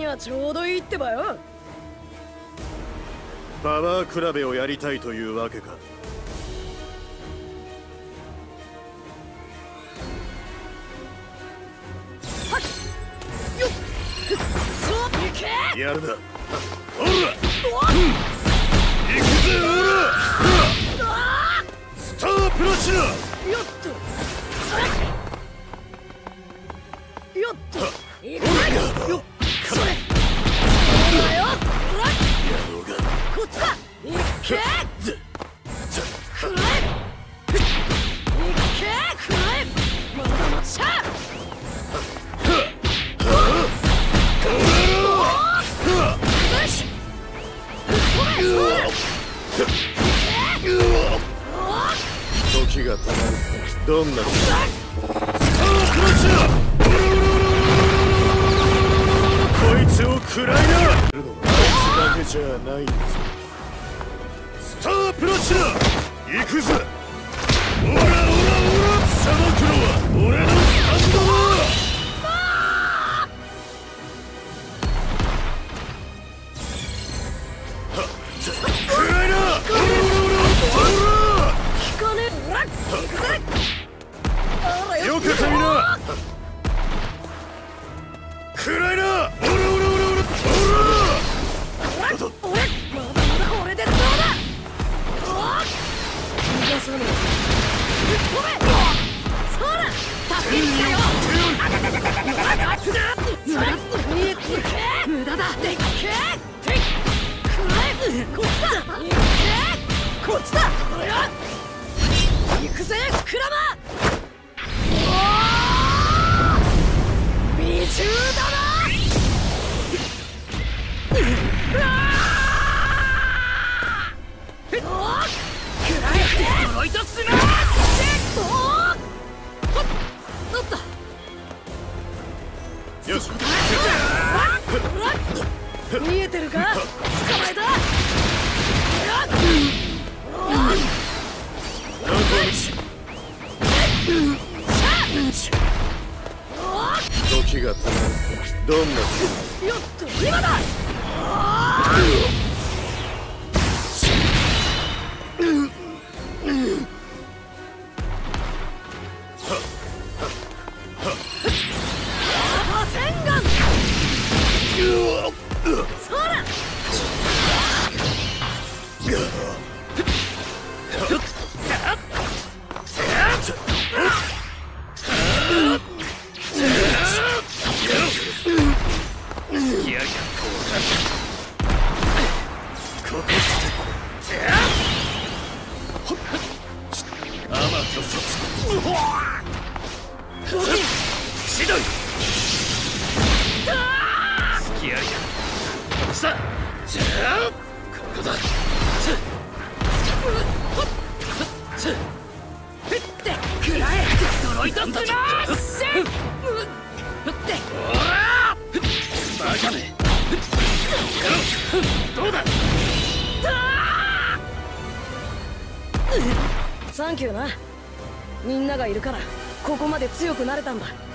にはちょうどいいってばよ。 パワー比べをやりたいというわけか。 はっよっそういけやるな。 おら行くぜオラスタープラチナ。 よっとそれよっといくぜよっそれそうだよほら野郎がこっちだいけくらえいけくらえまだ待ちだよし飛べそうだ時が止まる。どんなスタープラチナ。こいつを食らいな。あいつだけじゃないんです。スタープラチナ行くぜ。オラオラオラさばくのは俺のスタンドだ。食らいな。オラオラ聞かねえほら行くぜあらよくたみな。食らいな。オラオラオラオラ俺まだまだ俺でどうだ逃がさねえ飛べそうだ助けに来たよ無駄だでっけえくらえこっちだいけこっちだこれや行くぜクラマ美獣だなドロイドスマッシュよし。 見えてるか捕まえた時が止まる。どんな時。 よっと今だ戦眼そらしどい。付き合いだ。さあ、じゃあここだ。 ってくらえドロイドスマッシュっておらバカめ。どうだ。 サンキューなみんながいるからここまで強くなれたんだ